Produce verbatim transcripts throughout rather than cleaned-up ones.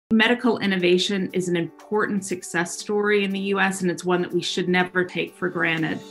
Medical innovation is an important success story in the U S, and it's one that we should never take for granted.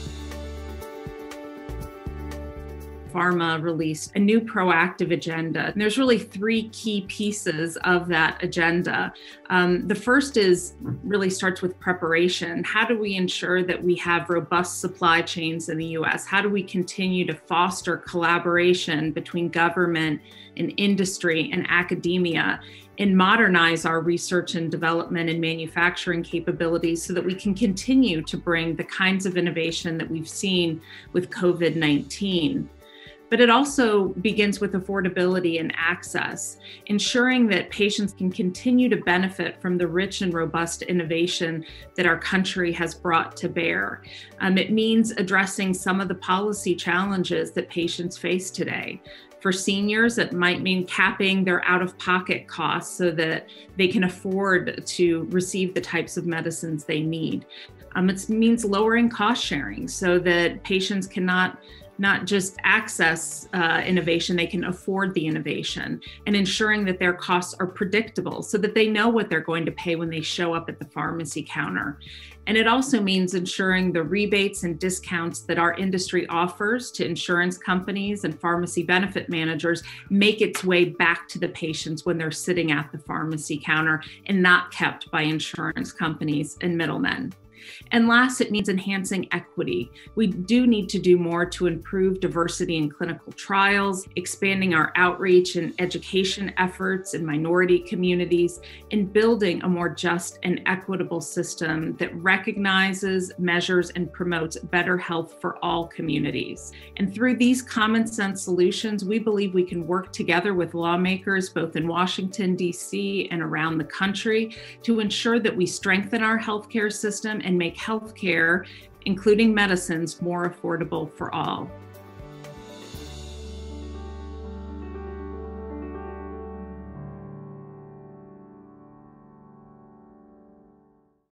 Pharma released a new proactive agenda. And there's really three key pieces of that agenda. Um, the first is really starts with preparation. How do we ensure that we have robust supply chains in the U S? How do we continue to foster collaboration between government and industry and academia and modernize our research and development and manufacturing capabilities so that we can continue to bring the kinds of innovation that we've seen with COVID nineteen? But it also begins with affordability and access, ensuring that patients can continue to benefit from the rich and robust innovation that our country has brought to bear. Um, it means addressing some of the policy challenges that patients face today. For seniors, it might mean capping their out-of-pocket costs so that they can afford to receive the types of medicines they need. Um, it means lowering cost sharing so that patients cannot not just access uh, innovation, they can afford the innovation, and ensuring that their costs are predictable so that they know what they're going to pay when they show up at the pharmacy counter. And it also means ensuring the rebates and discounts that our industry offers to insurance companies and pharmacy benefit managers make its way back to the patients when they're sitting at the pharmacy counter and not kept by insurance companies and middlemen. And last, it means enhancing equity. We do need to do more to improve diversity in clinical trials, expanding our outreach and education efforts in minority communities, and building a more just and equitable system that recognizes, measures, and promotes better health for all communities. And through these common sense solutions, we believe we can work together with lawmakers both in Washington, D C and around the country to ensure that we strengthen our healthcare system and make healthcare, including medicines, more affordable for all.